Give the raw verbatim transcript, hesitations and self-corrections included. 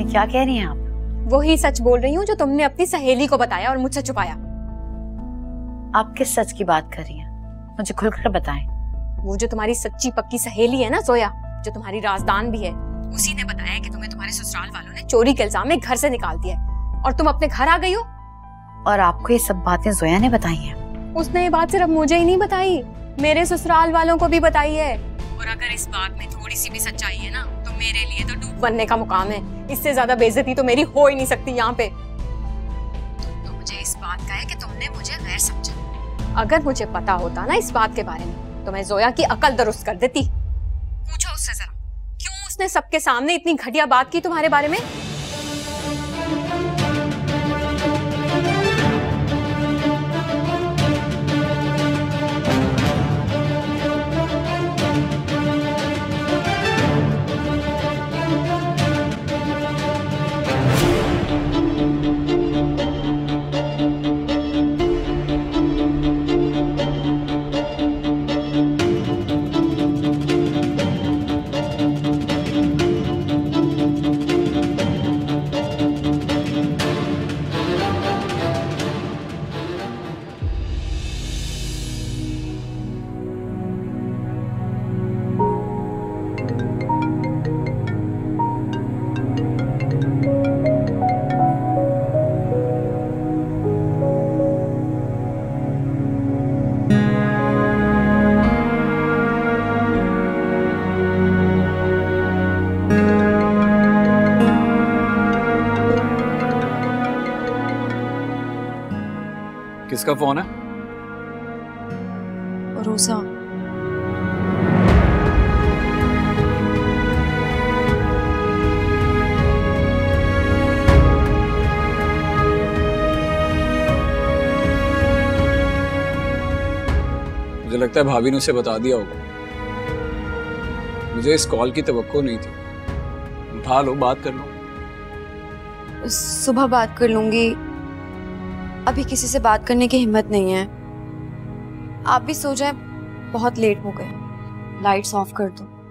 ये क्या कह रही हैं आप? वही सच बोल रही हूँ जो तुमने अपनी सहेली को बताया और मुझसे छुपाया। आप किस सच की बात कर रही हैं? मुझे खुलकर बताएं। वो जो तुम्हारी सच्ची पक्की सहेली है ना जोया, जो तुम्हारी राजदान भी है, उसी ने बताया कि तुम्हें तुम्हारे ससुराल वालों ने चोरी के इल्जाम में घर से निकाल दिया है और तुम अपने घर आ गई हो। और आपको ये सब बातें जोया ने बताई हैं? उसने ये बात सिर्फ मुझे ही नहीं बताई, मेरे ससुराल वालों को भी बताई है। और अगर इस बात में थोड़ी सी भी सच्चाई है ना, तो मेरे लिए तो डूब बनने का मुकाम है। इससे ज्यादा बेइज्जती तो मेरी हो ही नहीं सकती यहाँ पे। तो मुझे इस बात का है कि तुमने मुझे गैर समझा। अगर मुझे पता होता ना इस बात के बारे में, तो मैं जोया की अकल दुरुस्त कर देती। पूछो उससे जरा, क्यों उसने सबके सामने इतनी घटिया बात की तुम्हारे बारे में? किसका फोन है? रोजा। मुझे लगता है भाभी ने उसे बता दिया होगा। मुझे इस कॉल की तवक्को नहीं थी। उठा लो, बात कर लो। सुबह बात कर लूंगी, अभी किसी से बात करने की हिम्मत नहीं है। आप भी सो जाए, बहुत लेट हो गए। लाइट्स ऑफ कर दो।